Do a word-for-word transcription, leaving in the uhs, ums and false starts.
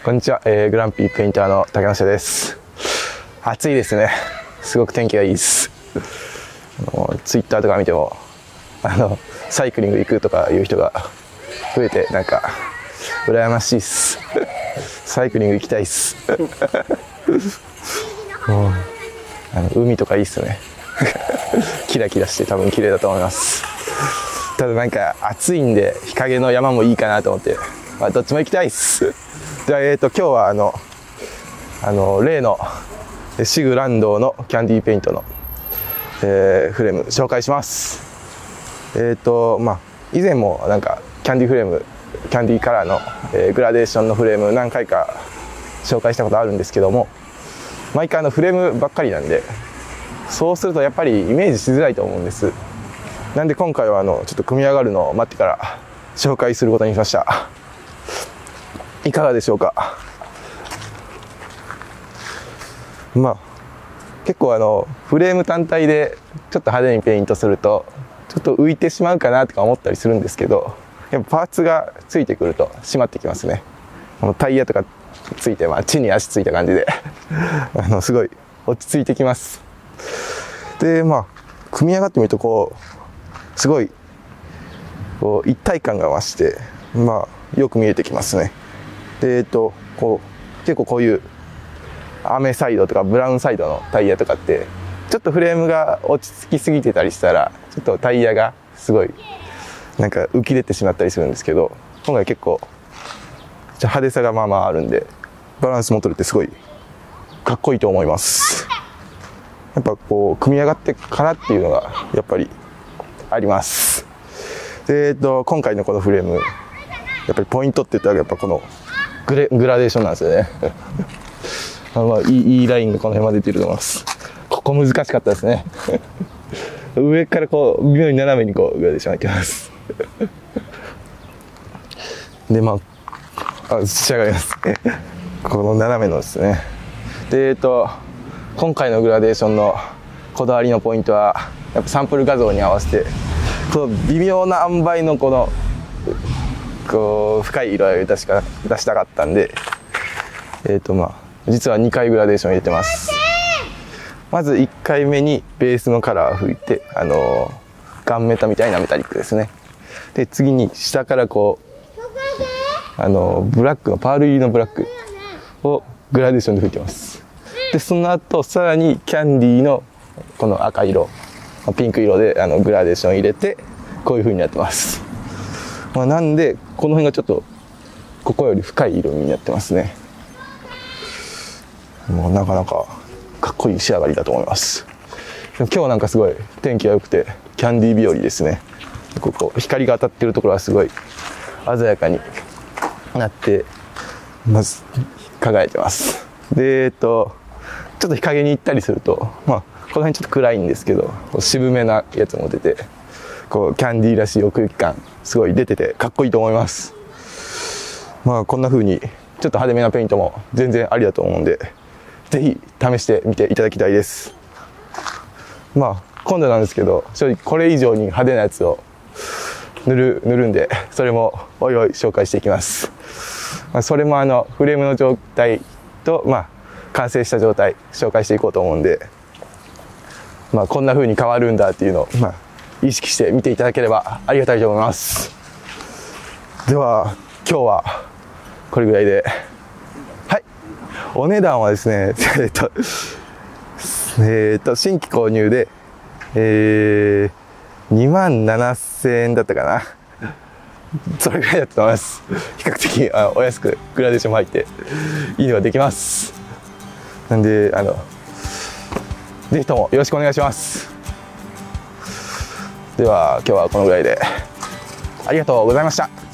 こんにちは、えー、グランピーペインターの竹下です。暑いですね。すごく天気がいいです。あのツイッターとか見てもあのサイクリング行くとかいう人が増えて、なんか羨ましいです。サイクリング行きたいです。もうあの海とかいいっすね。キラキラして多分綺麗だと思います。ただなんか暑いんで日陰の山もいいかなと思って、まあ、どっちも行きたいっす。じゃあ、えーと今日はあのあの例のシグランドのキャンディーペイントの、えー、フレーム紹介します。えーとまあ以前もなんかキャンディーフレームキャンディーカラーの、えー、グラデーションのフレーム何回か紹介したことあるんですけども、毎回あのフレームばっかりなんで、そうするとやっぱりイメージしづらいと思うんです。なんで今回はあのちょっと組み上がるのを待ってから紹介することにしました。いかがでしょうか。まあ結構あのフレーム単体でちょっと派手にペイントするとちょっと浮いてしまうかなとか思ったりするんですけど、やっぱパーツがついてくると締まってきますね。このタイヤとかついて、まあ、地に足ついた感じであのすごい落ち着いてきます。でまあ組み上がってみるとこうすごいこう一体感が増して、まあよく見えてきますね。でえっとこう結構こういう雨サイドとかブラウンサイドのタイヤとかってちょっとフレームが落ち着きすぎてたりしたらちょっとタイヤがすごいなんか浮き出てしまったりするんですけど、今回結構派手さがまあまああるんでバランスも取れてすごいかっこいいと思います。やっぱこう組み上がってからっていうのがやっぱりあります。でえっと今回のこのフレームやっぱりポイントって言ったらやっぱこのグレグラデーションなんですよね。あのまあいい、いいラインがこの辺まで出てると思います。ここ難しかったですね。上からこう微妙に斜めにこうグラデーション入ってます。でまああ仕上がります。この斜めのですね。でえっと今回のグラデーションのこだわりのポイントはやっぱサンプル画像に合わせてこの微妙な塩梅のこのこう深い色合いを出しか出したかったんで、えっとまあ実はにかいグラデーション入れてます。まずいっかいめにベースのカラーを吹いて、あのガンメタみたいなメタリックですね。で次に下からこうあのブラックのパール入りのブラックをグラデーションで吹いてます。でその後さらにキャンディーのこの赤色ピンク色であのグラデーション入れてこういう風になってます。まあ、なんでこの辺がちょっとここより深い色になってますね。もうなかなかかっこいい仕上がりだと思います。でも今日なんかすごい天気が良くてキャンディー日和ですね。ここ光が当たってるところはすごい鮮やかになってまず輝いてます。でえっとちょっと日陰に行ったりすると、まあ、この辺ちょっと暗いんですけど渋めなやつも出てこうキャンディーらしい奥行き感すごい出ててかっこいいと思います。まあこんな風にちょっと派手めなペイントも全然ありだと思うんでぜひ試してみていただきたいです。まあ今度なんですけど正直これ以上に派手なやつを塗る塗るんでそれもおいおい紹介していきます。まあ、それもあのフレームの状態とまあ完成した状態紹介していこうと思うんで、まあこんな風に変わるんだっていうのをまあ意識して見ていただければありがたいと思います。では今日はこれぐらいで、はい、お値段はですねえっとえっと新規購入で、えー、にまんななせんえんだったかな。それぐらいだったと思います。比較的あお安くグラデーションも入っていいのができます。なんであのぜひともよろしくお願いします。では今日はこのぐらいでありがとうございました。